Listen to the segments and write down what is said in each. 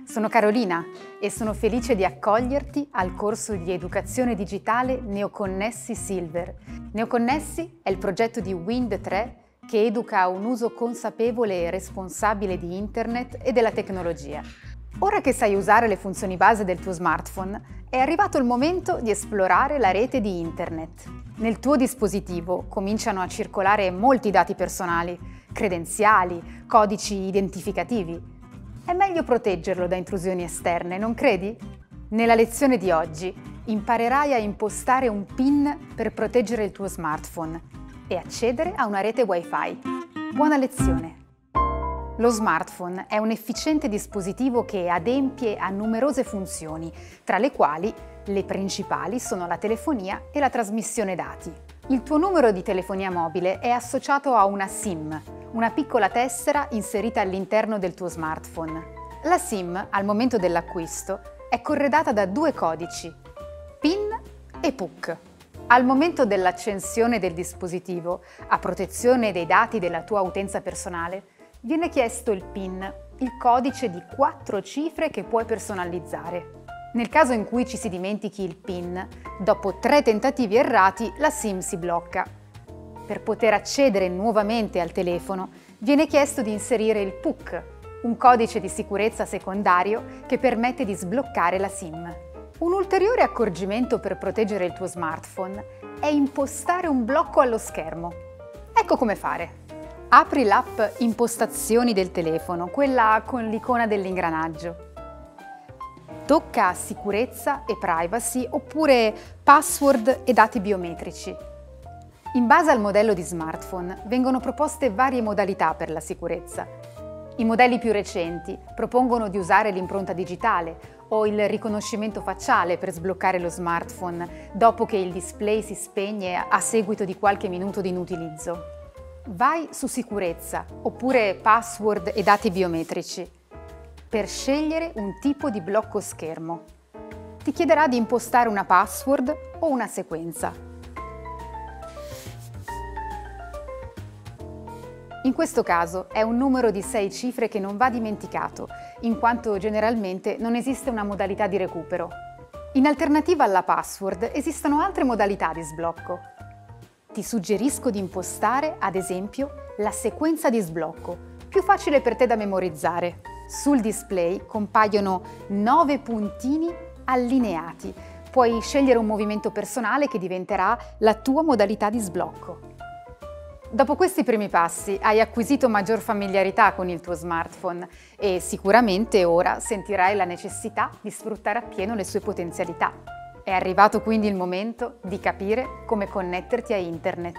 Sono Carolina e sono felice di accoglierti al corso di educazione digitale Neoconnessi Silver. Neoconnessi è il progetto di Wind3 che educa a un uso consapevole e responsabile di Internet e della tecnologia. Ora che sai usare le funzioni base del tuo smartphone, è arrivato il momento di esplorare la rete di Internet. Nel tuo dispositivo cominciano a circolare molti dati personali, credenziali, codici identificativi. È meglio proteggerlo da intrusioni esterne, non credi? Nella lezione di oggi imparerai a impostare un PIN per proteggere il tuo smartphone e accedere a una rete Wi-Fi. Buona lezione! Lo smartphone è un efficiente dispositivo che adempie a numerose funzioni, tra le quali le principali sono la telefonia e la trasmissione dati. Il tuo numero di telefonia mobile è associato a una SIM, una piccola tessera inserita all'interno del tuo smartphone. La SIM, al momento dell'acquisto, è corredata da due codici, PIN e PUC. Al momento dell'accensione del dispositivo, a protezione dei dati della tua utenza personale, viene chiesto il PIN, il codice di 4 cifre che puoi personalizzare. Nel caso in cui ci si dimentichi il PIN, dopo 3 tentativi errati la SIM si blocca. Per poter accedere nuovamente al telefono, viene chiesto di inserire il PUC, un codice di sicurezza secondario che permette di sbloccare la SIM. Un ulteriore accorgimento per proteggere il tuo smartphone è impostare un blocco allo schermo. Ecco come fare. Apri l'app Impostazioni del telefono, quella con l'icona dell'ingranaggio. Tocca Sicurezza e Privacy oppure Password e dati biometrici. In base al modello di smartphone vengono proposte varie modalità per la sicurezza. I modelli più recenti propongono di usare l'impronta digitale o il riconoscimento facciale per sbloccare lo smartphone dopo che il display si spegne a seguito di qualche minuto di inutilizzo. Vai su Sicurezza oppure Password e dati biometrici per scegliere un tipo di blocco schermo. Ti chiederà di impostare una password o una sequenza. In questo caso è un numero di 6 cifre che non va dimenticato, in quanto generalmente non esiste una modalità di recupero. In alternativa alla password esistono altre modalità di sblocco. Ti suggerisco di impostare, ad esempio, la sequenza di sblocco, più facile per te da memorizzare. Sul display compaiono 9 puntini allineati. Puoi scegliere un movimento personale che diventerà la tua modalità di sblocco. Dopo questi primi passi hai acquisito maggior familiarità con il tuo smartphone e sicuramente ora sentirai la necessità di sfruttare appieno le sue potenzialità. È arrivato quindi il momento di capire come connetterti a Internet.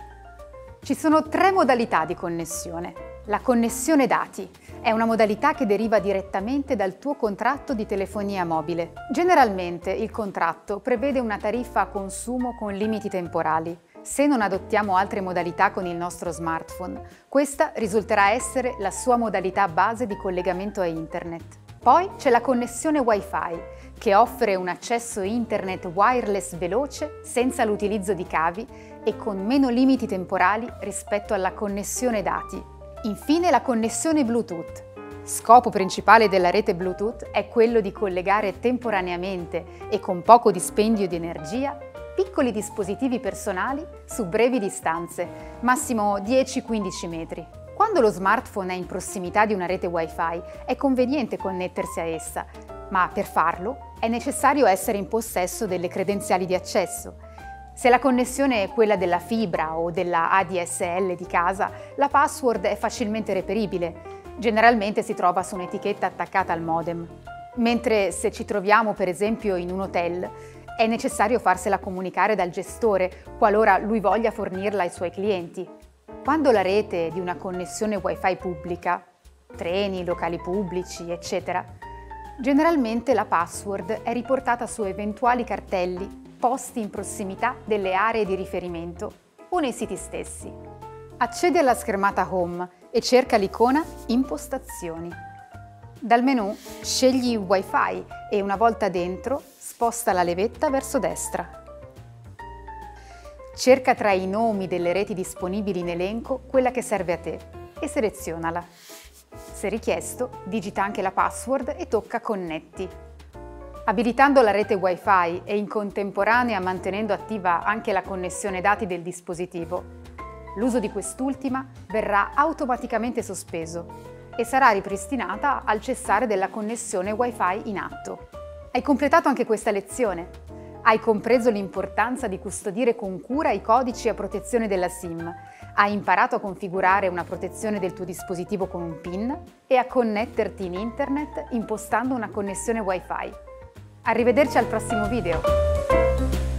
Ci sono 3 modalità di connessione. La connessione dati è una modalità che deriva direttamente dal tuo contratto di telefonia mobile. Generalmente il contratto prevede una tariffa a consumo con limiti temporali. Se non adottiamo altre modalità con il nostro smartphone, questa risulterà essere la sua modalità base di collegamento a Internet. Poi c'è la connessione Wi-Fi, che offre un accesso Internet wireless veloce senza l'utilizzo di cavi e con meno limiti temporali rispetto alla connessione dati. Infine la connessione Bluetooth. Scopo principale della rete Bluetooth è quello di collegare temporaneamente e con poco dispendio di energia piccoli dispositivi personali su brevi distanze, massimo 10-15 metri. Quando lo smartphone è in prossimità di una rete Wi-Fi è conveniente connettersi a essa, ma per farlo è necessario essere in possesso delle credenziali di accesso. Se la connessione è quella della fibra o della ADSL di casa, la password è facilmente reperibile. Generalmente si trova su un'etichetta attaccata al modem. Mentre se ci troviamo per esempio in un hotel, è necessario farsela comunicare dal gestore qualora lui voglia fornirla ai suoi clienti. Quando la rete è di una connessione Wi-Fi pubblica, treni, locali pubblici, eccetera, generalmente la password è riportata su eventuali cartelli posti in prossimità delle aree di riferimento o nei siti stessi. Accedi alla schermata Home e cerca l'icona Impostazioni. Dal menu scegli Wi-Fi e una volta dentro sposta la levetta verso destra. Cerca tra i nomi delle reti disponibili in elenco quella che serve a te e selezionala. Se richiesto, digita anche la password e tocca Connetti. Abilitando la rete Wi-Fi e in contemporanea mantenendo attiva anche la connessione dati del dispositivo, l'uso di quest'ultima verrà automaticamente sospeso e sarà ripristinata al cessare della connessione Wi-Fi in atto. Hai completato anche questa lezione? Hai compreso l'importanza di custodire con cura i codici a protezione della SIM, hai imparato a configurare una protezione del tuo dispositivo con un PIN e a connetterti in internet impostando una connessione Wi-Fi. Arrivederci al prossimo video!